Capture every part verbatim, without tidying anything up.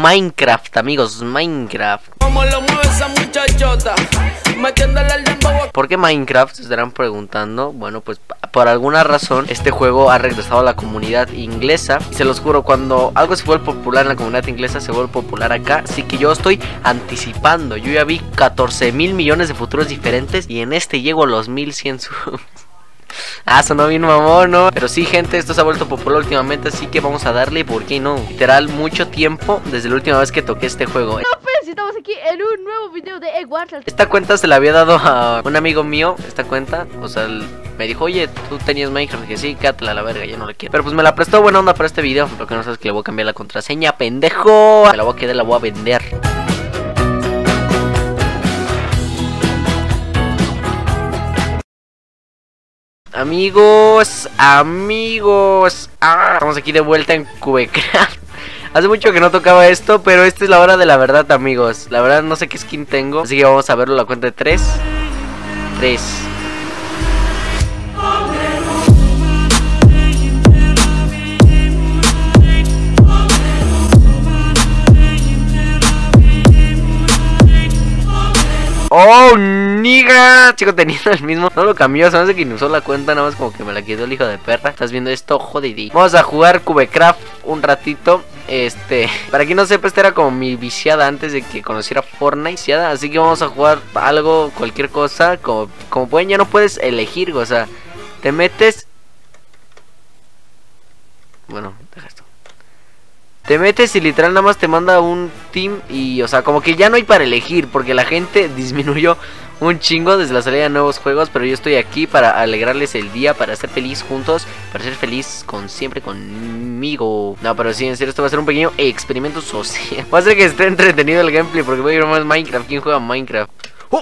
Minecraft, amigos, Minecraft. ¿Cómo lo mueve esa muchachota? Metiéndole al dembow. ¿Por qué Minecraft? Se estarán preguntando. Bueno, pues por alguna razón este juego ha regresado a la comunidad inglesa. Y se los juro, cuando algo se vuelve popular en la comunidad inglesa, se vuelve popular acá. Así que yo estoy anticipando. Yo ya vi catorce mil millones de futuros diferentes y en este llego a los mil cien subs. Ah, sonó bien mamón, ¿no? Pero sí, gente, esto se ha vuelto popular últimamente, así que vamos a darle, ¿por qué no? Literal, mucho tiempo desde la última vez que toqué este juego. No, pues, estamos aquí en un nuevo video de Egg Wars. Esta cuenta se la había dado a un amigo mío, esta cuenta, o sea, me dijo, oye, tú tenías Minecraft, dije, sí, quédatela a la verga, yo no la quiero. Pero pues me la prestó buena onda para este video, lo que no sabes es que le voy a cambiar la contraseña, pendejo. Me la voy a quedar, la voy a vender. Amigos, amigos, ah, estamos aquí de vuelta en Cubecraft. Hace mucho que no tocaba esto, pero esta es la hora de la verdad, amigos. La verdad no sé qué skin tengo, así que vamos a verlo a la cuenta de tres tres. Oh, niga. Sigo teniendo el mismo. No lo cambió, se me hace que usó la cuenta. Nada más como que me la quedó el hijo de perra. Estás viendo esto, jodidí. Vamos a jugar Cubecraft un ratito. Este, para quien no sepa, esta era como mi viciada antes de que conociera Fortnite, viciada. Así que vamos a jugar algo, cualquier cosa. Como, como pueden, ya no puedes elegir. O sea, te metes. Bueno, deja esto. Te metes y literal nada más te manda un team y, o sea, como que ya no hay para elegir, porque la gente disminuyó un chingo desde la salida de nuevos juegos. Pero yo estoy aquí para alegrarles el día, para ser feliz juntos, para ser feliz con siempre conmigo. No, pero sí, en serio, esto va a ser un pequeño experimento social. Va a ser que esté entretenido el gameplay, porque voy a ir más Minecraft. ¿Quién juega Minecraft? ¡Oh!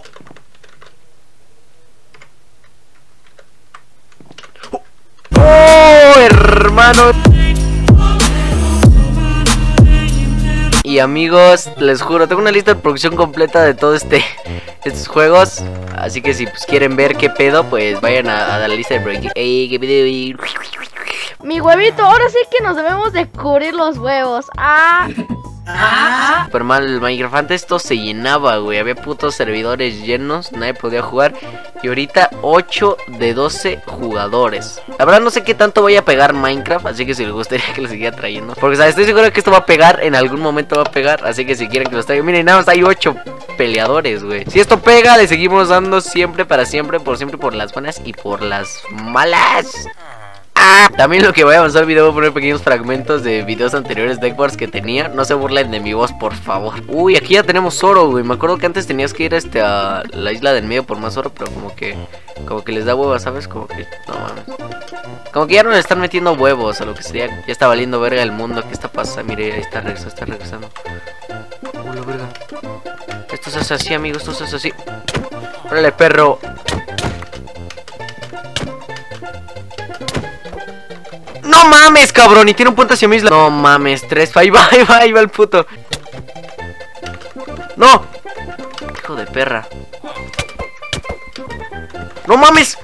¡Oh! ¡Oh, hermano! Y amigos, les juro, tengo una lista de producción completa de todo este estos juegos. Así que si pues quieren ver qué pedo, pues vayan a, a la lista de breaking. Ey, qué video. Mi huevito, ahora sí que nos debemos de cubrir los huevos. Ah. Ah. Super mal el Minecraft. Antes esto se llenaba, güey. Había putos servidores llenos, nadie podía jugar. Y ahorita ocho de doce jugadores. La verdad no sé qué tanto vaya a pegar Minecraft, así que si les gustaría que lo siguiera trayendo, porque ¿sabes? Estoy seguro que esto va a pegar, en algún momento va a pegar. Así que si quieren que los traiga, miren, nada más hay ocho peleadores, güey. Si esto pega, le seguimos dando siempre, para siempre, por siempre, por las buenas y por las malas. Ah, también lo que voy a avanzar el video, voy a poner pequeños fragmentos de videos anteriores de Egg Wars que tenía. No se burlen de mi voz, por favor. Uy, aquí ya tenemos oro, güey. Me acuerdo que antes tenías que ir este, a la isla del medio por más oro, pero como que Como que les da hueva, ¿sabes? Como que, no mames. Como que ya no le están metiendo huevos a lo que sería. Ya está valiendo verga el mundo. ¿Qué está pasando? Mire, ahí está regresando, está regresando. Uy, la verga. Esto se hace así, amigos, esto se hace así. Órale, perro. No mames, cabrón, y tiene un puente hacia mi isla. No mames, tres, ahí va, ahí va, ahí va el puto. No. Hijo de perra. No mames.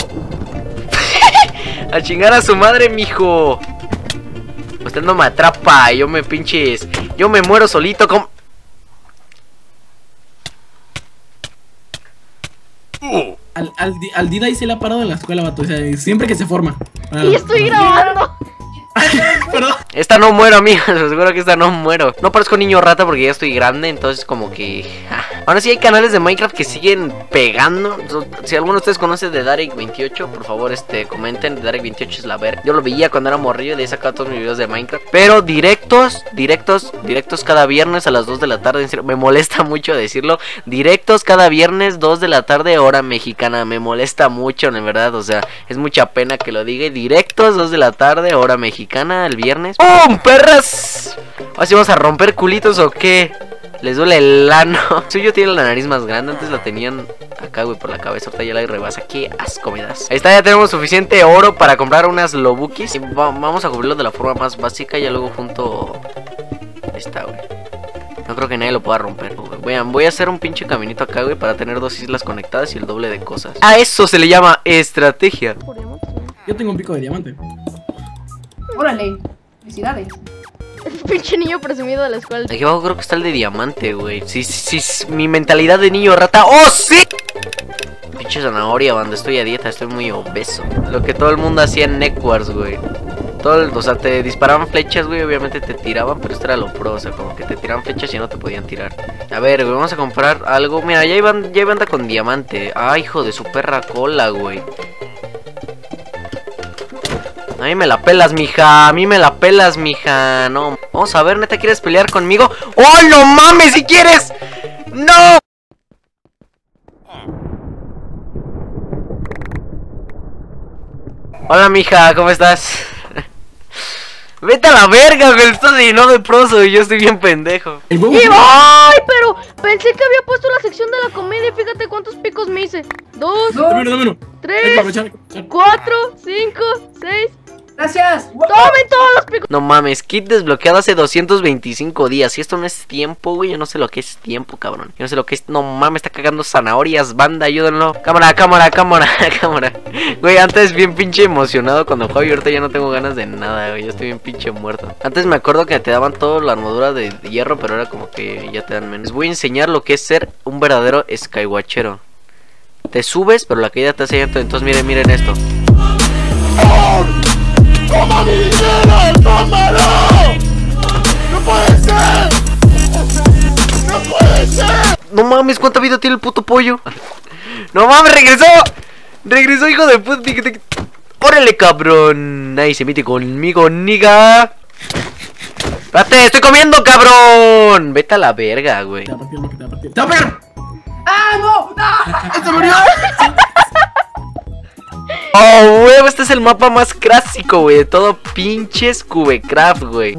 A chingar a su madre, mijo. Usted no me atrapa, yo me pinches. Yo me muero solito, como... Uh. Al, al, al Dida ahí se le ha parado en la escuela, vato. O sea, siempre que se forma. Ah, y estoy grabando. Perdón. Esta no muero, amigos. Seguro que esta no muero. No parezco niño rata porque ya estoy grande. Entonces como que... Ahora sí hay canales de Minecraft que siguen pegando. Si alguno de ustedes conoce de Darek veintiocho, por favor este comenten. Darek veintiocho es la verga. Yo lo veía cuando era morrillo y de ahí sacaba todos mis videos de Minecraft. Pero directos, directos, directos cada viernes a las dos de la tarde. En serio, me molesta mucho decirlo. Directos cada viernes, dos de la tarde, hora mexicana. Me molesta mucho, en verdad. O sea, es mucha pena que lo diga. Directos, dos de la tarde, hora mexicana, el viernes. ¡Pum, perras! ¿Así vamos a romper culitos o qué? Les duele el ano. Suyo tiene la nariz más grande. Antes la tenían acá, güey, por la cabeza. Ahorita ya la rebasa. Qué asco me das. Ahí está, ya tenemos suficiente oro para comprar unas lobukis. Y va vamos a cubrirlo de la forma más básica. Y luego junto... Ahí está, güey. No creo que nadie lo pueda romper, güey. Vean, voy a hacer un pinche caminito acá, güey, para tener dos islas conectadas y el doble de cosas. A eso se le llama estrategia. Yo tengo un pico de diamante. Órale, felicidades. pinche niño presumido de la escuela. Aquí abajo creo que está el de diamante, güey. Sí, sí, sí, mi mentalidad de niño rata. ¡Oh, sí! Pinche zanahoria, banda, estoy a dieta, estoy muy obeso. Lo que todo el mundo hacía en Neckwars, güey. Todo el, o sea, te disparaban flechas, güey, obviamente te tiraban, pero esto era lo pro, o sea, como que te tiraban flechas y no te podían tirar. A ver, güey, vamos a comprar algo. Mira, ya hay, banda, ya hay banda con diamante. Ay, hijo de su perra cola, güey. A mí me la pelas, mija, a mí me la pelas, mija. No, vamos a ver, ¿neta quieres pelear conmigo? ¡Oh, no mames, si quieres! ¡No! Hola, mija, ¿cómo estás? Vete a la verga, güey, esto se llenó de proso y yo estoy bien pendejo. Y, ¡ay! Pero pensé que había puesto la sección de la comida y fíjate cuántos picos me hice. Dos, Dámelo, dámelo. tres, cuatro, cinco, seis. Gracias. ¡Tomen todos los picos! No mames, kit desbloqueado hace doscientos veinticinco días. Si esto no es tiempo, güey, yo no sé lo que es tiempo, cabrón. Yo no sé lo que es... No mames, está cagando zanahorias, banda, ayúdenlo. Cámara, cámara, cámara, cámara. Güey, antes bien pinche emocionado cuando jugaba y ahorita ya no tengo ganas de nada, güey. Yo estoy bien pinche muerto. Antes me acuerdo que te daban toda la armadura de hierro, pero ahora como que ya te dan menos. Les voy a enseñar lo que es ser un verdadero skywatchero. Te subes, pero la caída te hace llanto. Entonces miren, miren esto. ¡Toma mi dinero! ¡Tómalo! ¡No puede ser! ¡No puede ser! No mames, ¿cuánta vida tiene el puto pollo? No mames, regresó. Regresó, hijo de puta. ¡Órale, cabrón! Nadie se mete conmigo, niga. ¡Espérate, estoy comiendo, cabrón! Vete a la verga, güey. Te va a partir, te va a partir. ¡Te va a pegar! ¡Ah, no! ¡No! ¡Se murió! Oh, huevo, este es el mapa más clásico, güey, de todo pinches Cubecraft, güey.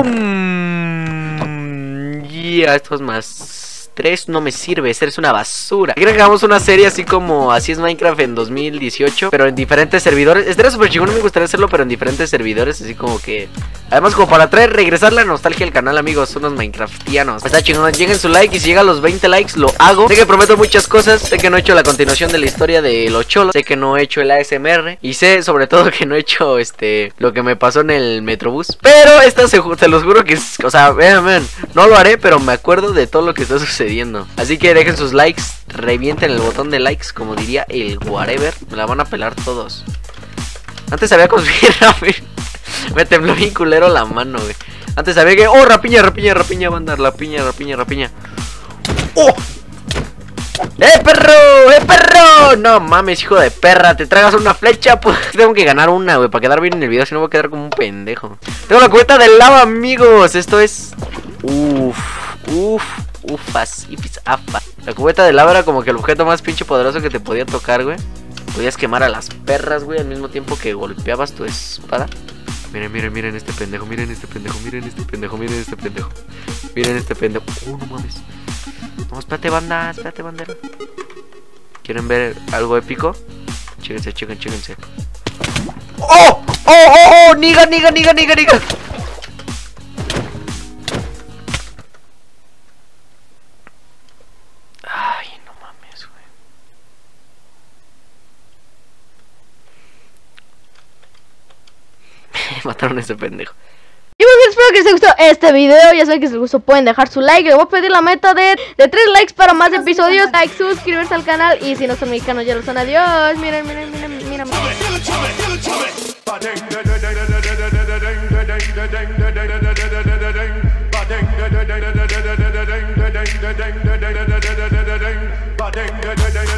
¡Boom! Yeah, esto es más tres, no me sirve, eres una basura. Creo que hagamos una serie así como Así es Minecraft en dos mil dieciocho, pero en diferentes servidores. Estaría súper chingón, me gustaría hacerlo, pero en diferentes servidores, así como que... Además, como para traer, regresar la nostalgia al canal, amigos, unos Minecraftianos. Está chingón, lleguen su like y si llega a los veinte likes, lo hago. Sé que prometo muchas cosas, sé que no he hecho la continuación de la historia de los cholos, sé que no he hecho el A S M R, y sé sobre todo que no he hecho, este, lo que me pasó en el Metrobús. Pero esta se, se los juro que es, o sea, vean, vean, no lo haré, pero me acuerdo de todo lo que está sucediendo. Así que dejen sus likes, revienten el botón de likes, como diría el whatever. Me la van a pelar todos. Antes había conseguido... Me tembló bien culero la mano, güey. Antes sabía que... ¡Oh, rapiña, rapiña, rapiña, banda! Rapiña, rapiña, rapiña. ¡Oh! ¡Eh, perro! ¡Eh, perro! No mames, hijo de perra. ¿Te tragas una flecha? Pues tengo que ganar una, güey, para quedar bien en el video. Si no voy a quedar como un pendejo. Tengo la cubeta de lava, amigos. Esto es... Uf, uf, ufas, ifis, afa. La cubeta de lava era como que el objeto más pinche poderoso que te podía tocar, güey. Podías quemar a las perras, güey, al mismo tiempo que golpeabas tu espada. Miren, miren, miren este pendejo, miren este pendejo, miren este pendejo, miren este pendejo. Miren este pendejo. Oh, no mames. No, espérate, banda, espérate, bandera. ¿Quieren ver algo épico? Chéquense, chéquense, chéquense. ¡Oh! ¡Oh, oh, oh! ¡Niga, niga, niga, niga, niga! Ay, no mames, güey. Mataron a ese pendejo. Y pues espero que les haya gustado este video. Ya saben que si les gustó pueden dejar su like. Les voy a pedir la meta de, de tres likes para más episodios. Like, suscribirse al canal. Y si no son mexicanos ya lo son. Adiós. Miren, miren, miren, miren. Ba-ding,